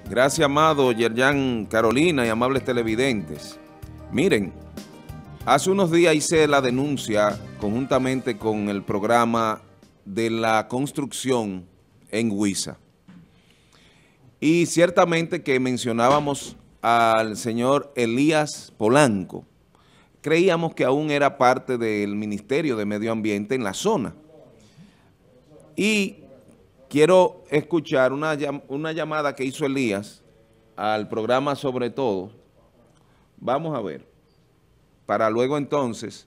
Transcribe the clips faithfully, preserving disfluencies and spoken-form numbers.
Gracias, amado Yerjan, Carolina y amables televidentes. Miren, hace unos días hice la denuncia conjuntamente con el programa de la construcción en Huiza. Y ciertamente que mencionábamos al señor Elías Polanco. Creíamos que aún era parte del Ministerio de Medio Ambiente en la zona. Y quiero escuchar una, una llamada que hizo Elías al programa Sobre Todo. Vamos a ver. Para luego entonces...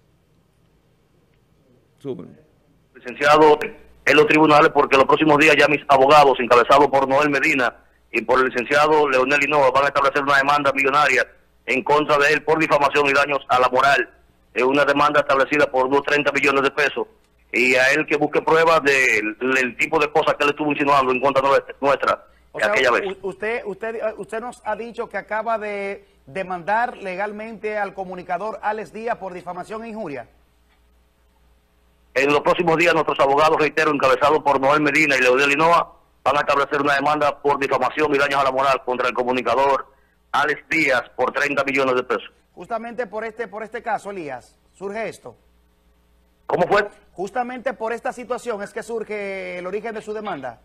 Suben. Licenciado, en los tribunales, porque los próximos días ya mis abogados, encabezados por Noel Medina y por el licenciado Leonel Hinoa, van a establecer una demanda millonaria en contra de él por difamación y daños a la moral. Es una demanda establecida por unos treinta millones de pesos. Y a él que busque pruebas del, del tipo de cosas que él estuvo insinuando en contra nuestra o sea, aquella vez. Usted, usted, usted nos ha dicho que acaba de demandar legalmente al comunicador Alex Díaz por difamación e injuria. En los próximos días nuestros abogados, reitero, encabezados por Noel Medina y Leonel Hinoa, van a establecer una demanda por difamación y daños a la moral contra el comunicador Alex Díaz por treinta millones de pesos. Justamente por este, por este caso, Elías, surge esto. ¿Cómo fue? Justamente por esta situación es que surge el origen de su demanda.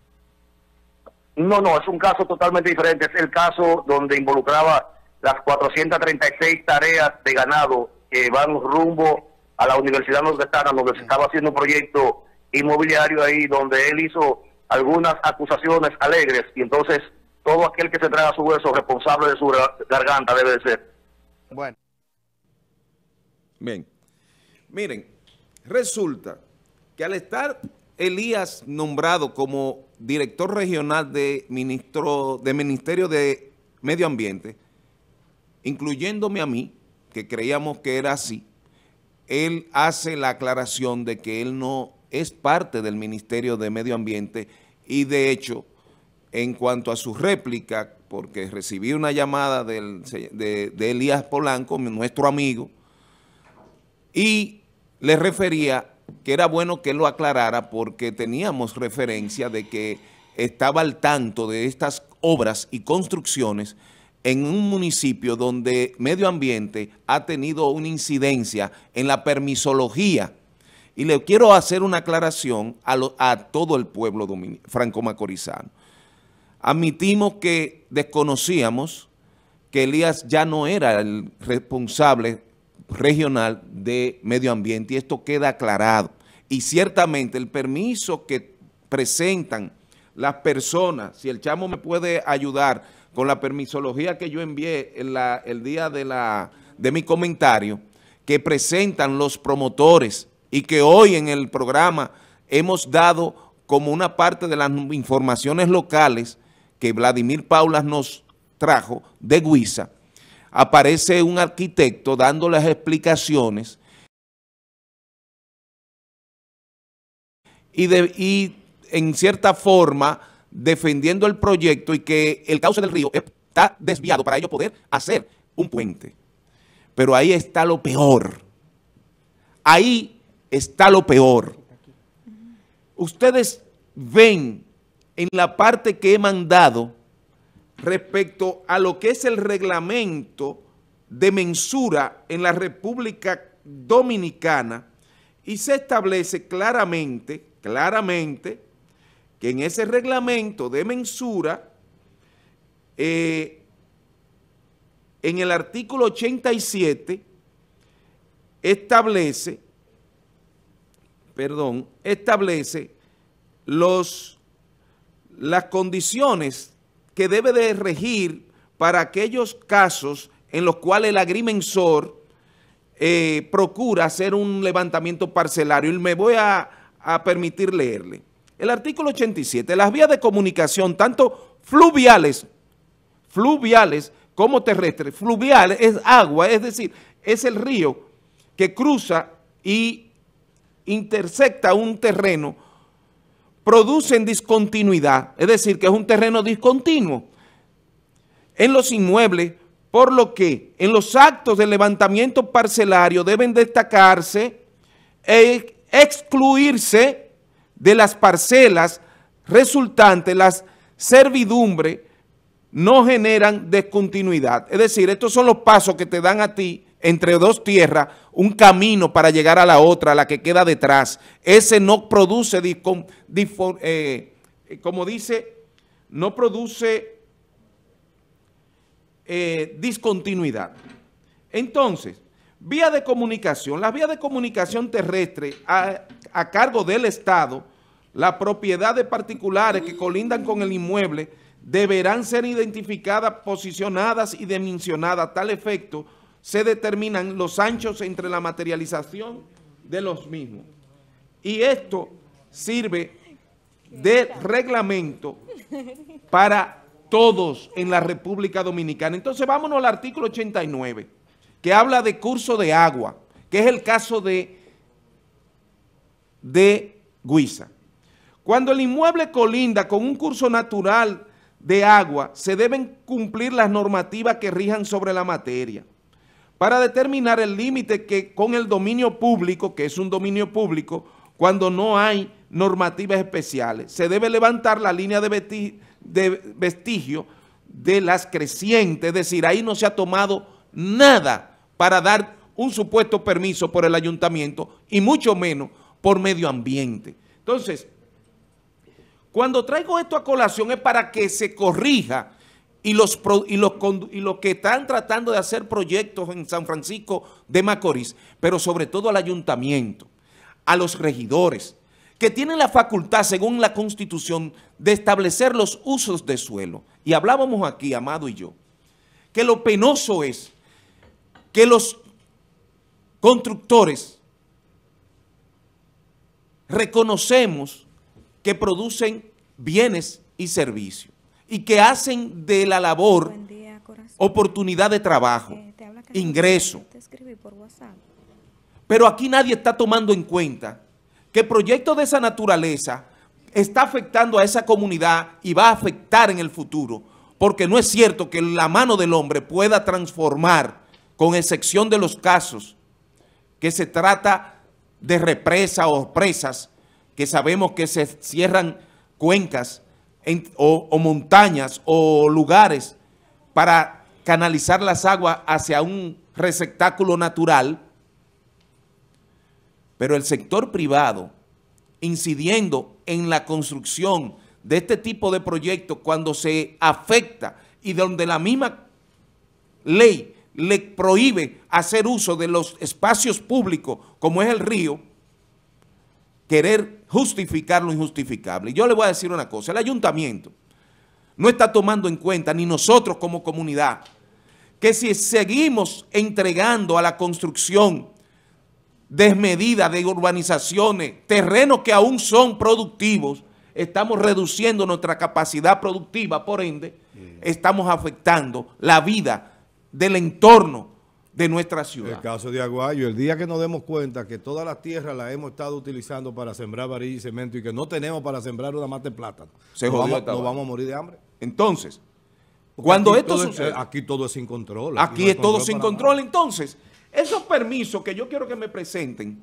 No, no, es un caso totalmente diferente. Es el caso donde involucraba las cuatrocientas treinta y seis tareas de ganado que van rumbo a la Universidad Nordestana, donde se estaba haciendo un proyecto inmobiliario ahí, donde él hizo algunas acusaciones alegres, y entonces todo aquel que se traga su hueso responsable de su garganta debe de ser. Bueno. Bien. Miren, resulta que al estar Elías nombrado como director regional de, ministro, de Ministerio de Medio Ambiente, incluyéndome a mí, que creíamos que era así, él hace la aclaración de que él no es parte del Ministerio de Medio Ambiente y de hecho, en cuanto a su réplica, porque recibí una llamada del, de, de Elías Polanco, nuestro amigo, y le refería que era bueno que él lo aclarara porque teníamos referencia de que estaba al tanto de estas obras y construcciones en un municipio donde Medio Ambiente ha tenido una incidencia en la permisología. Y le quiero hacer una aclaración a, lo, a todo el pueblo franco-macorizano. Admitimos que desconocíamos que Elías ya no era el responsable regional de Medio Ambiente y esto queda aclarado. Y ciertamente el permiso que presentan las personas, si el chamo me puede ayudar con la permisología que yo envié en la, el día de, la, de mi comentario, que presentan los promotores y que hoy en el programa hemos dado como una parte de las informaciones locales que Vladimir Paulas nos trajo de Huiza, aparece un arquitecto dando las explicaciones y, de, y en cierta forma defendiendo el proyecto y que el cauce del río está desviado para ellos poder hacer un puente. Pero ahí está lo peor. Ahí está lo peor. Ustedes ven en la parte que he mandado respecto a lo que es el reglamento de mensura en la República Dominicana y se establece claramente, claramente, que en ese reglamento de mensura, eh, en el artículo ochenta y siete, establece, perdón, establece los, las condiciones que debe de regir para aquellos casos en los cuales el agrimensor eh, procura hacer un levantamiento parcelario. Y me voy a, a permitir leerle. El artículo ochenta y siete, las vías de comunicación, tanto fluviales, fluviales como terrestres, fluviales es agua, es decir, es el río que cruza y intersecta un terreno, producen discontinuidad, es decir, que es un terreno discontinuo en los inmuebles, por lo que en los actos de levantamiento parcelario deben destacarse e excluirse de las parcelas resultantes las servidumbres no generan descontinuidad. Es decir, estos son los pasos que te dan a ti entre dos tierras un camino para llegar a la otra, la que queda detrás. Ese no produce, eh, como dice, no produce eh, discontinuidad. Entonces, vía de comunicación. Las vías de comunicación terrestre a, a cargo del Estado, la propiedad de particulares que colindan con el inmueble deberán ser identificadas, posicionadas y dimensionadas. A tal efecto, se determinan los anchos entre la materialización de los mismos. Y esto sirve de reglamento para todos en la República Dominicana. Entonces, vámonos al artículo ochenta y nueve, que habla de curso de agua, que es el caso de, de Guisa. Cuando el inmueble colinda con un curso natural de agua, se deben cumplir las normativas que rijan sobre la materia para determinar el límite que con el dominio público, que es un dominio público, cuando no hay normativas especiales. Se debe levantar la línea de vestigio, de vestigio de las crecientes, es decir, ahí no se ha tomado nada para dar un supuesto permiso por el ayuntamiento y mucho menos por medio ambiente. Entonces, cuando traigo esto a colación es para que se corrija y los, y, los, y los que están tratando de hacer proyectos en San Francisco de Macorís, pero sobre todo al ayuntamiento, a los regidores, que tienen la facultad, según la Constitución, de establecer los usos de suelo. Y hablábamos aquí, Amado y yo, que lo penoso es que los constructores reconocemos que producen bienes y servicios y que hacen de la labor día, oportunidad de trabajo, eh, ingreso. Te escribí por WhatsApp. Pero aquí nadie está tomando en cuenta que proyectos de esa naturaleza está afectando a esa comunidad y va a afectar en el futuro, porque no es cierto que la mano del hombre pueda transformar, con excepción de los casos que se trata de represas o presas, que sabemos que se cierran cuencas en, o, o montañas o lugares para canalizar las aguas hacia un receptáculo natural, pero el sector privado, incidiendo en la construcción de este tipo de proyectos cuando se afecta y donde la misma ley le prohíbe hacer uso de los espacios públicos como es el río, querer justificar lo injustificable. Y yo le voy a decir una cosa, el ayuntamiento no está tomando en cuenta, ni nosotros como comunidad, que si seguimos entregando a la construcción desmedida de urbanizaciones, terrenos que aún son productivos, estamos reduciendo nuestra capacidad productiva, por ende, estamos afectando la vida del entorno de nuestra ciudad. El caso de Aguayo, el día que nos demos cuenta que todas las tierras las hemos estado utilizando para sembrar varilla y cemento y que no tenemos para sembrar una mata de plátano, se nos, vamos, nos vamos a morir de hambre. Entonces, porque cuando esto todo sucede... Es, aquí todo es sin control. Aquí, aquí no es todo control sin control. Nada. Entonces, esos permisos que yo quiero que me presenten,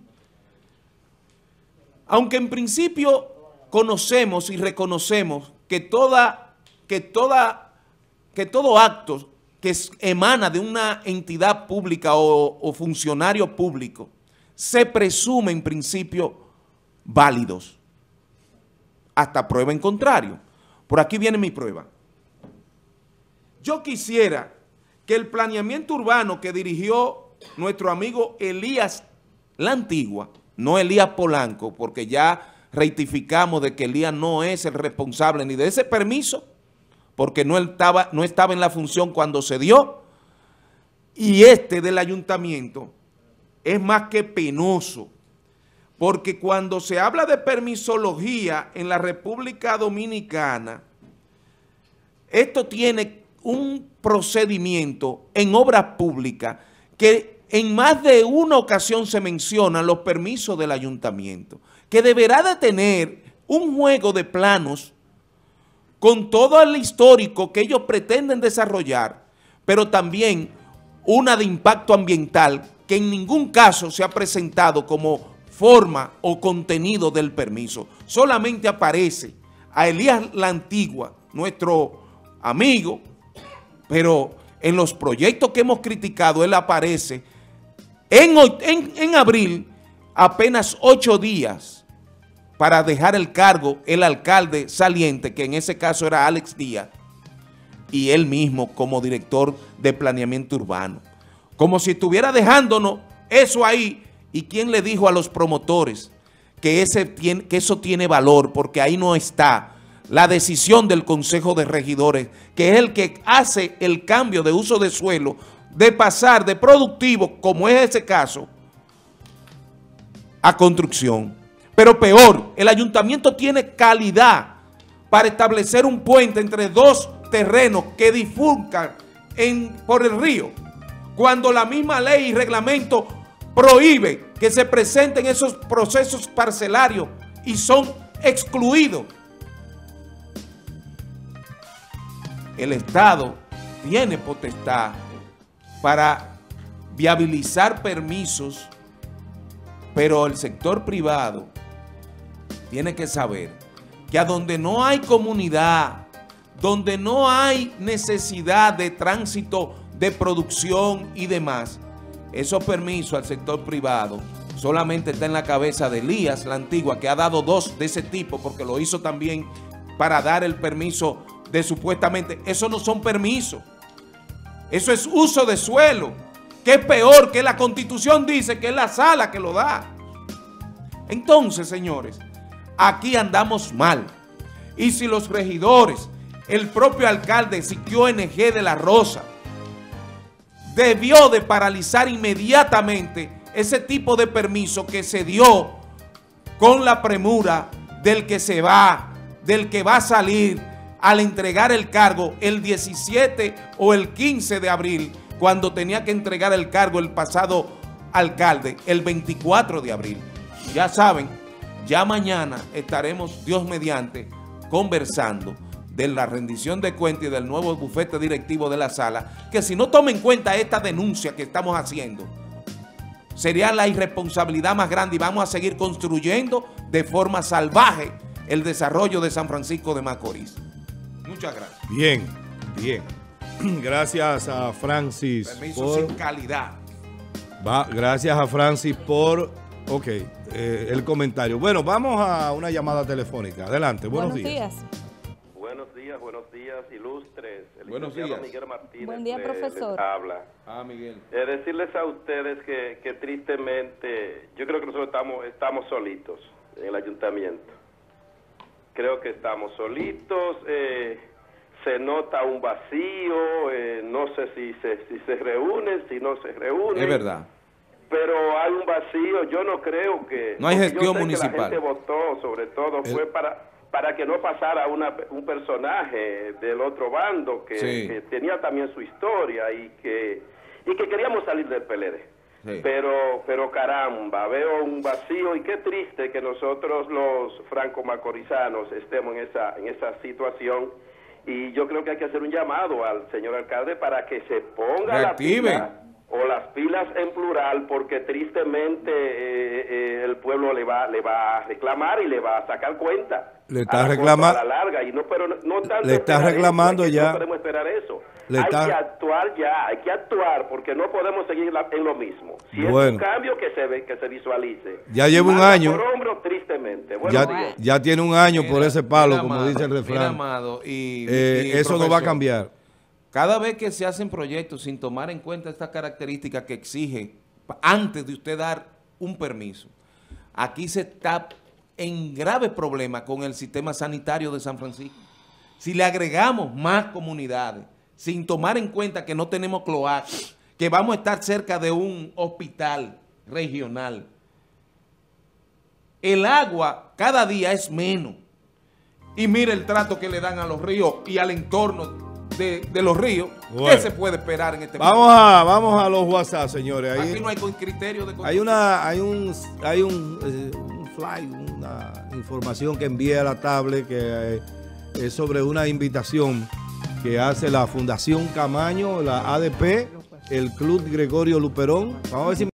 aunque en principio conocemos y reconocemos que toda, que toda, que todo acto que emana de una entidad pública o, o funcionario público se presume en principio válidos, hasta prueba en contrario. Por aquí viene mi prueba. Yo quisiera que el planeamiento urbano que dirigió nuestro amigo Elías La Antigua, no Elías Polanco, porque ya rectificamos de que Elías no es el responsable ni de ese permiso, porque no estaba, no estaba en la función cuando se dio, y este del ayuntamiento es más que penoso, porque cuando se habla de permisología en la República Dominicana, esto tiene un procedimiento en obras públicas que en más de una ocasión se mencionan los permisos del ayuntamiento, que deberá de tener un juego de planos con todo el histórico que ellos pretenden desarrollar, pero también una de impacto ambiental que en ningún caso se ha presentado como forma o contenido del permiso. Solamente aparece a Elías La Antigua, nuestro amigo, pero en los proyectos que hemos criticado, él aparece en, en, en abril, apenas ocho días para dejar el cargo el alcalde saliente, que en ese caso era Alex Díaz, y él mismo como director de planeamiento urbano. Como si estuviera dejándonos eso ahí. ¿Y quién le dijo a los promotores que, ese tiene, que eso tiene valor? Porque ahí no está la decisión del Consejo de Regidores, que es el que hace el cambio de uso de suelo, de pasar de productivo, como es ese caso, a construcción. Pero peor, el ayuntamiento tiene calidad para establecer un puente entre dos terrenos que bifurcan en, por el río, cuando la misma ley y reglamento prohíbe que se presenten esos procesos parcelarios y son excluidos. El Estado tiene potestad para viabilizar permisos, pero el sector privado tiene que saber que a donde no hay comunidad, donde no hay necesidad de tránsito de producción y demás, esos permisos al sector privado solamente está en la cabeza de Elías, la antigua, que ha dado dos de ese tipo, porque lo hizo también para dar el permiso de supuestamente, eso no son permisos, eso es uso de suelo, que es peor, que la Constitución dice que es la sala que lo da. Entonces, señores, aquí andamos mal. Y si los regidores, el propio alcalde Siquio N G de La Rosa, debió de paralizar inmediatamente ese tipo de permiso que se dio con la premura del que se va, del que va a salir al entregar el cargo el diecisiete o el quince de abril, cuando tenía que entregar el cargo el pasado alcalde, el veinticuatro de abril. Ya saben, ya mañana estaremos, Dios mediante, conversando de la rendición de cuentas y del nuevo bufete directivo de la sala, que si no toma en cuenta esta denuncia que estamos haciendo, sería la irresponsabilidad más grande y vamos a seguir construyendo de forma salvaje el desarrollo de San Francisco de Macorís. Muchas gracias. Bien, bien. Gracias a Francis. Permiso por, sin calidad. Va, gracias a Francis por ok, eh, el comentario. Bueno, vamos a una llamada telefónica. Adelante, buenos, buenos días. días. Buenos días, buenos días, ilustres. El buenos días. Miguel Martínez. Buen día, le, profesor. Les habla. Ah, Miguel. Eh, decirles a ustedes que, que tristemente, yo creo que nosotros estamos, estamos solitos en el ayuntamiento. Creo que estamos solitos, eh, se nota un vacío, eh, no sé si se, si se reúnen, si no se reúnen. Es verdad. Pero hay un vacío, yo no creo que... No hay gestión yo sé municipal. Que la gente votó, sobre todo, El... fue para, para que no pasara una, un personaje del otro bando que, sí. que tenía también su historia y que, y que queríamos salir del P L D. Sí. Pero, pero caramba, veo un vacío y qué triste que nosotros los franco-macorizanos estemos en esa, en esa situación. Y yo creo que hay que hacer un llamado al señor alcalde para que se ponga Reactive. la pila, o las pilas en plural, porque tristemente eh, eh, el pueblo le va, le va a reclamar y le va a sacar cuenta. Le está reclamando. A la larga, y no, pero no, no tanto le está reclamando eso, ya. No podemos esperar eso. Le hay está... que actuar ya, hay que actuar, porque no podemos seguir la, en lo mismo. Si bueno. es un cambio que se ve, que se visualice. Ya lleva un año. Por hombro, tristemente. Ya, ya tiene un año mira, por ese palo, mira, como amado, dice el refrán. Mira, amado, y, eh, y eso no va a cambiar. Cada vez que se hacen proyectos sin tomar en cuenta estas características que exige antes de usted dar un permiso, aquí se está en grave problema con el sistema sanitario de San Francisco. Si le agregamos más comunidades, sin tomar en cuenta que no tenemos cloacas, que vamos a estar cerca de un hospital regional, el agua cada día es menos. Y mire el trato que le dan a los ríos y al entorno De, de los ríos. Bueno. ¿Qué se puede esperar en este vamos momento? a Vamos a los WhatsApp, señores. Ahí, aquí no hay criterio de hay una Hay un hay un, eh, un fly, una información que envía a la tablet que eh, es sobre una invitación que hace la Fundación Camaño, la A D P, el Club Gregorio Luperón. Vamos a ver si